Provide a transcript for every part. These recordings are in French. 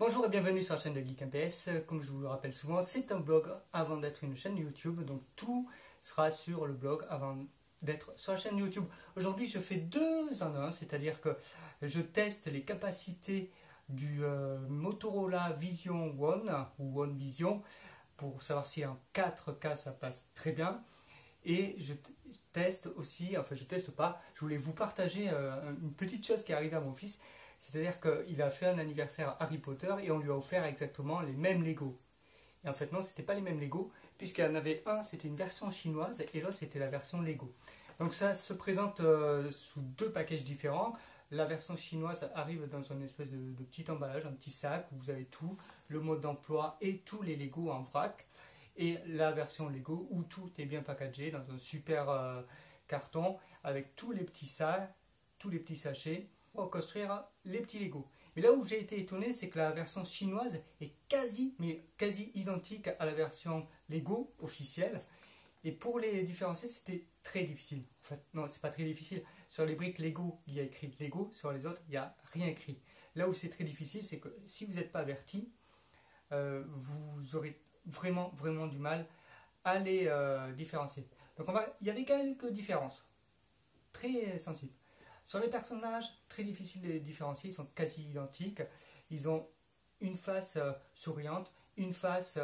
Bonjour et bienvenue sur la chaîne de Geek MPS. Comme je vous le rappelle souvent, c'est un blog avant d'être une chaîne YouTube. Donc tout sera sur le blog avant d'être sur la chaîne YouTube. Aujourd'hui, je fais deux en un, c'est-à-dire que je teste les capacités du Motorola Vision One ou One Vision pour savoir si en 4K ça passe très bien. Et je teste aussi, enfin je teste pas, je voulais vous partager une petite chose qui est arrivée à mon fils. C'est-à-dire qu'il a fait un anniversaire à Harry Potter et on lui a offert exactement les mêmes Lego. Et en fait non, c'était pas les mêmes Lego, puisqu'il y en avait un, c'était une version chinoise et l'autre c'était la version Lego. Donc ça se présente sous deux packages différents. La version chinoise arrive dans une espèce de petit emballage, un petit sac où vous avez tout, le mode d'emploi et tous les Lego en vrac. Et la version Lego où tout est bien packagé dans un super carton avec tous les petits sacs, tous les petits sachets pour construire les petits Lego. Mais là où j'ai été étonné, c'est que la version chinoise est quasi identique à la version Lego officielle. Et pour les différencier, c'était très difficile. En fait, non, c'est pas très difficile. Sur les briques Lego, il y a écrit Lego. Sur les autres, il n'y a rien écrit. Là où c'est très difficile, c'est que si vous n'êtes pas averti, vous aurez vraiment du mal à les différencier. Donc il y avait quelques différences très sensibles. Sur les personnages, très difficile de les différencier, ils sont quasi identiques. Ils ont une face souriante, une face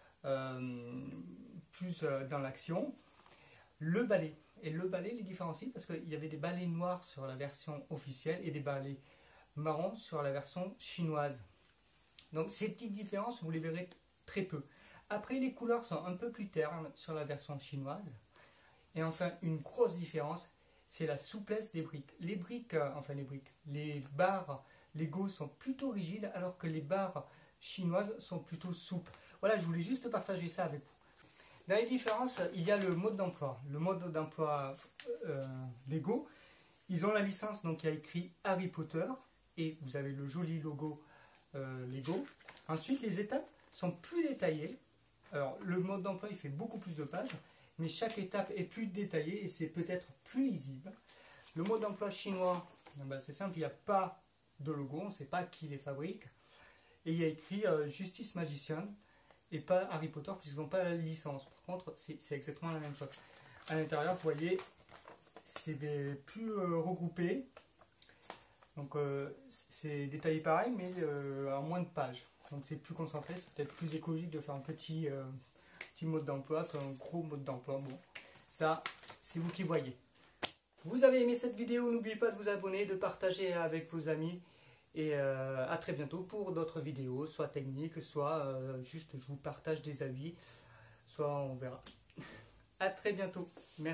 plus dans l'action. Le balai. Et le balai les différencie parce qu'il y avait des balais noirs sur la version officielle et des balais marrons sur la version chinoise. Donc ces petites différences, vous les verrez très peu. Après, les couleurs sont un peu plus ternes sur la version chinoise. Et enfin, une grosse différence, c'est la souplesse des briques. Les barres Lego sont plutôt rigides alors que les barres chinoises sont plutôt souples. Voilà, je voulais juste partager ça avec vous. Dans les différences, il y a le mode d'emploi. Le mode d'emploi Lego, ils ont la licence, donc il y a écrit Harry Potter et vous avez le joli logo Lego. Ensuite, les étapes sont plus détaillées. Alors, le mode d'emploi, il fait beaucoup plus de pages, mais chaque étape est plus détaillée et c'est peut-être plus lisible. Le mode d'emploi chinois, c'est simple, il n'y a pas de logo, on ne sait pas qui les fabrique. Et il y a écrit Justice Magician et pas Harry Potter puisqu'ils n'ont pas la licence. Par contre, c'est exactement la même chose. À l'intérieur, vous voyez, c'est plus regroupé. Donc c'est détaillé pareil, mais en moins de pages. Donc c'est plus concentré, c'est peut-être plus écologique de faire un petit mode d'emploi qu'un gros mode d'emploi. Bon, ça, c'est vous qui voyez. Vous avez aimé cette vidéo, n'oubliez pas de vous abonner, de partager avec vos amis. Et à très bientôt pour d'autres vidéos, soit techniques, soit juste je vous partage des avis, soit on verra. À très bientôt. Merci.